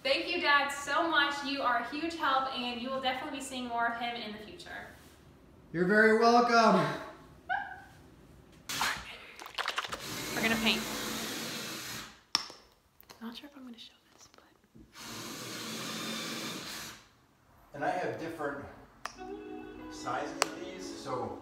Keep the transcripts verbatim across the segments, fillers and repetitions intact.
Thank you, Dad, so much. You are a huge help, and you will definitely be seeing more of him in the future. You're very welcome. We're gonna paint. I'm not sure if I'm gonna show this, but. And I have different sizes of these, so.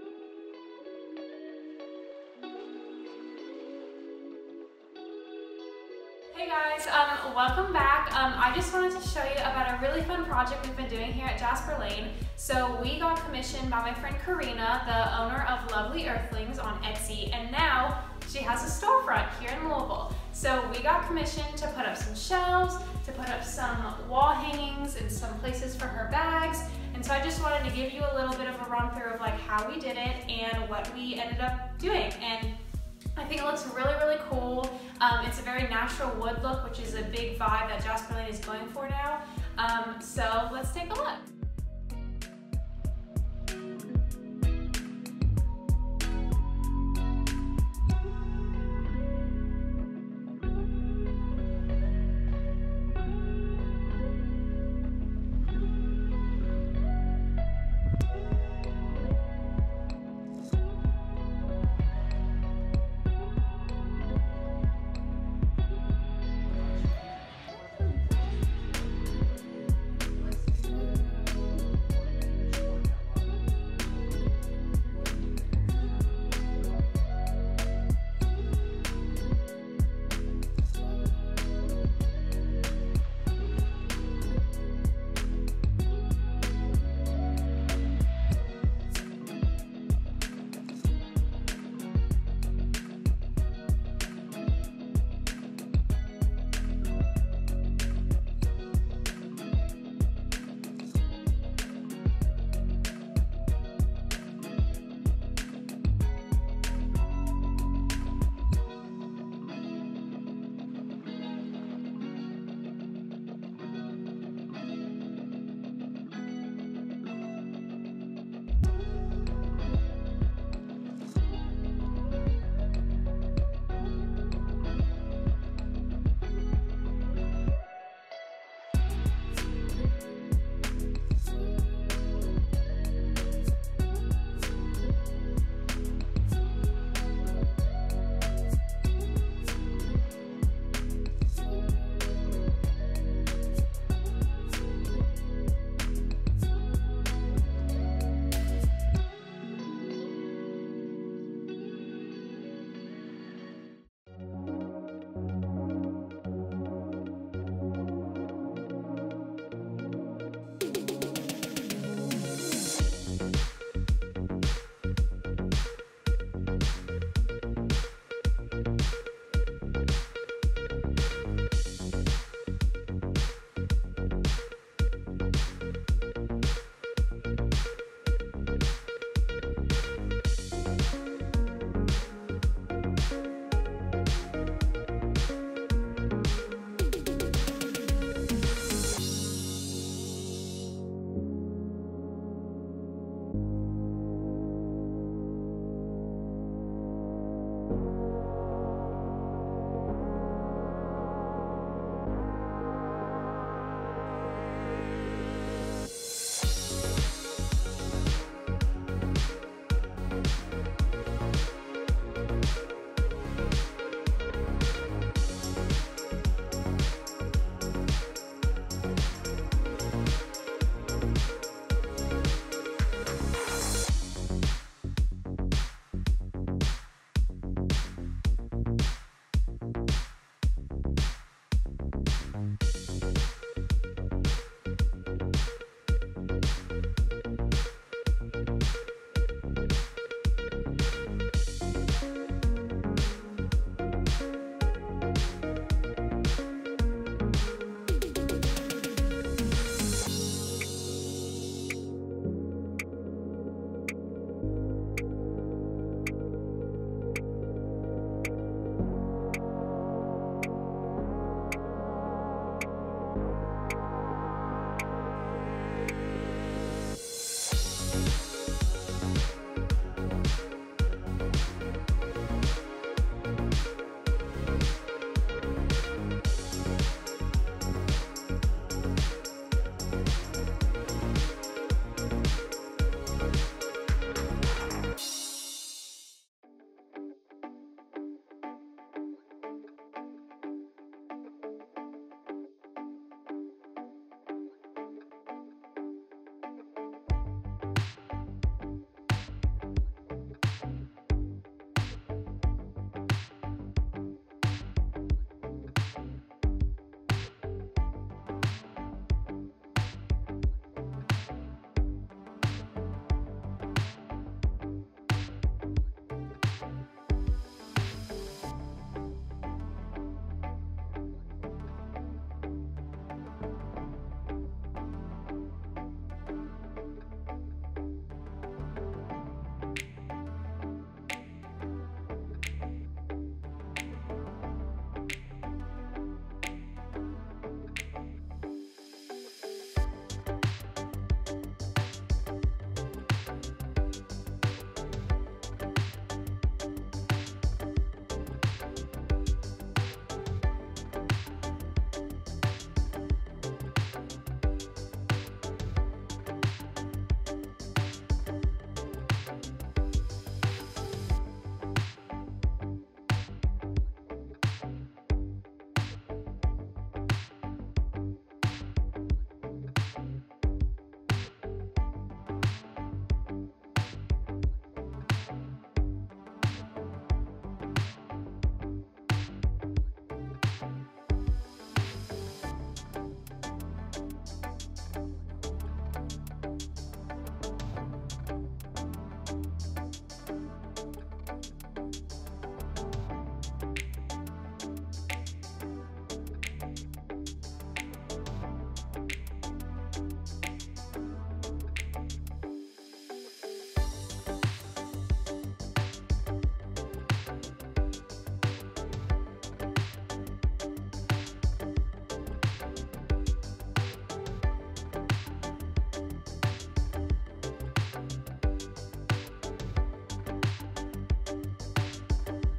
Hey guys, um, welcome back. Um, I just wanted to show you about a really fun project we've been doing here at Jasper Lane. So we got commissioned by my friend Karina, the owner of Lovely Earthlings on Etsy, and now she has a storefront here in Louisville. So we got commissioned to put up some shelves, to put up some wall hangings and some places for her bags. And so I just wanted to give you a little bit of a run through of like how we did it and what we ended up doing. And I think it looks really, really cool. Um, it's a very natural wood look, which is a big vibe that Jasper Lane is going for now. Um, so let's take a look.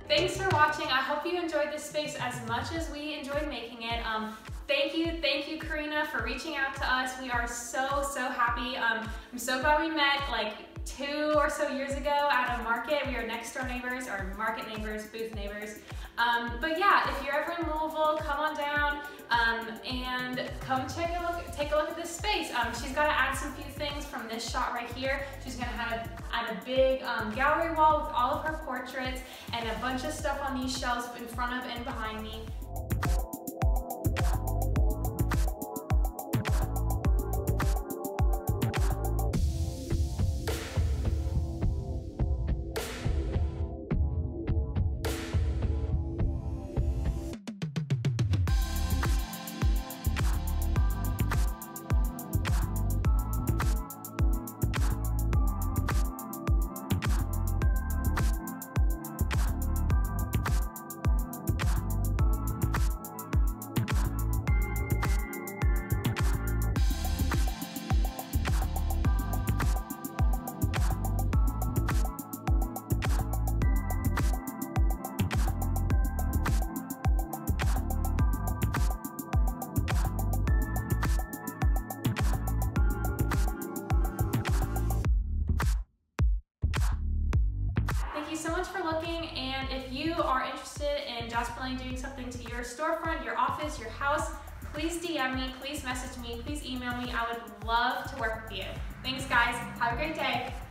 Thanks for watching. I hope you enjoyed this space as much as we enjoyed making it. Um, thank you, thank you, Karina, for reaching out to us. We are so, so happy. Um, I'm so glad we met like two or so years ago at a market. We are next door neighbors, or market neighbors, booth neighbors. Um, but yeah, if you're ever in Louisville, come on down um, and come check a look, take a look at this space. Um, she's got to add some few things from this shot right here. She's going to have add a big um, gallery wall with all of her portraits and a bunch of stuff on these shelves in front of and behind me. So much for looking, and if you are interested in Jasper Lane doing something to your storefront, your office, your house, please D M me, please message me, please email me. I would love to work with you. Thanks guys, have a great day.